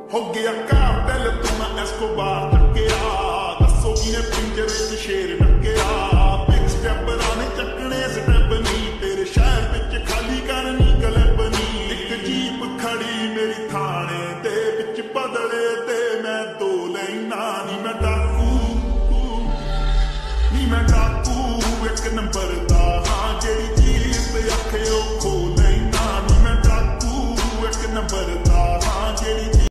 ਹੋ ਗਿਆ ਕਾਰਟਲ ਤੂੰ ਮੈਂ ਐਸਕੋਬਾਰ ਟੱਕਿਆ ਦੱਸੋ ਕਿਨੇ ਪਿੰਜਰੇ 'ਚ ਸ਼ੇਰ ਟੱਕਿਆ ਬਿਗ ਸਟੈਪ